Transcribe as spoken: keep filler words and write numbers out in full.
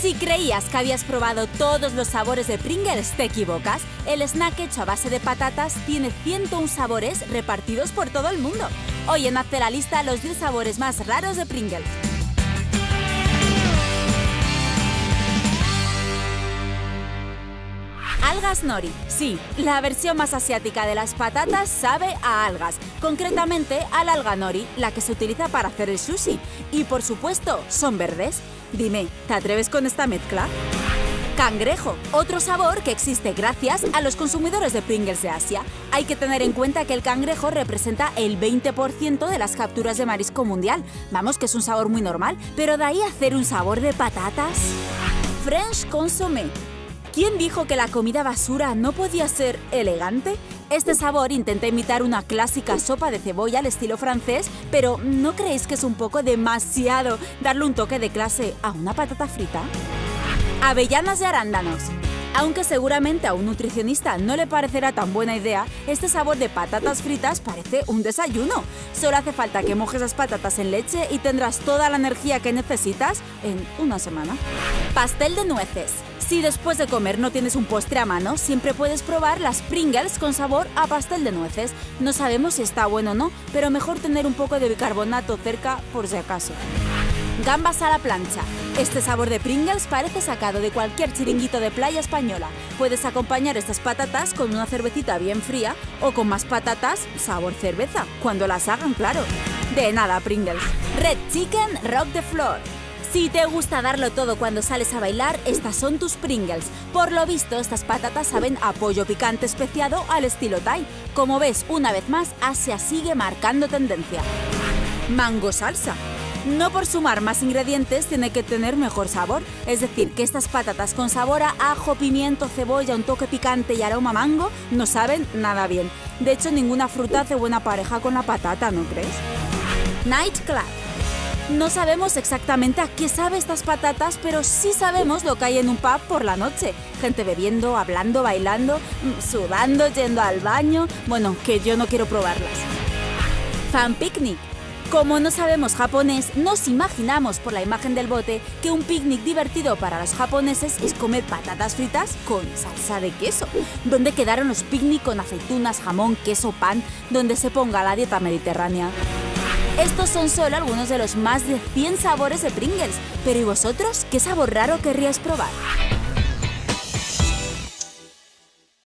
Si creías que habías probado todos los sabores de Pringles, te equivocas. El snack hecho a base de patatas tiene ciento uno sabores repartidos por todo el mundo. Hoy en Hazte la Lista los diez sabores más raros de Pringles. Algas nori. Sí, la versión más asiática de las patatas sabe a algas, concretamente al alga nori, la que se utiliza para hacer el sushi. Y por supuesto, son verdes. Dime, ¿te atreves con esta mezcla? Cangrejo, otro sabor que existe gracias a los consumidores de Pringles de Asia. Hay que tener en cuenta que el cangrejo representa el veinte por ciento de las capturas de marisco mundial. Vamos, que es un sabor muy normal, pero de ahí a hacer un sabor de patatas. French consommé. ¿Quién dijo que la comida basura no podía ser elegante? Este sabor intenta imitar una clásica sopa de cebolla al estilo francés, pero ¿no creéis que es un poco demasiado darle un toque de clase a una patata frita? Avellanas y arándanos. Aunque seguramente a un nutricionista no le parecerá tan buena idea, este sabor de patatas fritas parece un desayuno. Solo hace falta que mojes las patatas en leche y tendrás toda la energía que necesitas en una semana. Pastel de nueces. Si después de comer no tienes un postre a mano, siempre puedes probar las Pringles con sabor a pastel de nueces. No sabemos si está bueno o no, pero mejor tener un poco de bicarbonato cerca por si acaso. Gambas a la plancha. Este sabor de Pringles parece sacado de cualquier chiringuito de playa española. Puedes acompañar estas patatas con una cervecita bien fría o con más patatas sabor cerveza, cuando las hagan, claro. De nada, Pringles. Red Chicken Rock the Floor. Si te gusta darlo todo cuando sales a bailar, estas son tus Pringles. Por lo visto, estas patatas saben a pollo picante especiado al estilo Thai. Como ves, una vez más, Asia sigue marcando tendencia. Mango salsa. No por sumar más ingredientes tiene que tener mejor sabor. Es decir, que estas patatas con sabor a ajo, pimiento, cebolla, un toque picante y aroma mango no saben nada bien. De hecho, ninguna fruta hace buena pareja con la patata, ¿no crees? Nightclub. No sabemos exactamente a qué sabe estas patatas, pero sí sabemos lo que hay en un pub por la noche. Gente bebiendo, hablando, bailando, sudando, yendo al baño. Bueno, que yo no quiero probarlas. Fan picnic. Como no sabemos japonés, nos imaginamos por la imagen del bote que un picnic divertido para los japoneses es comer patatas fritas con salsa de queso. ¿Dónde quedaron los picnic con aceitunas, jamón, queso, pan? Donde se ponga la dieta mediterránea. Estos son solo algunos de los más de cien sabores de Pringles. Pero ¿y vosotros? ¿Qué sabor raro querríais probar?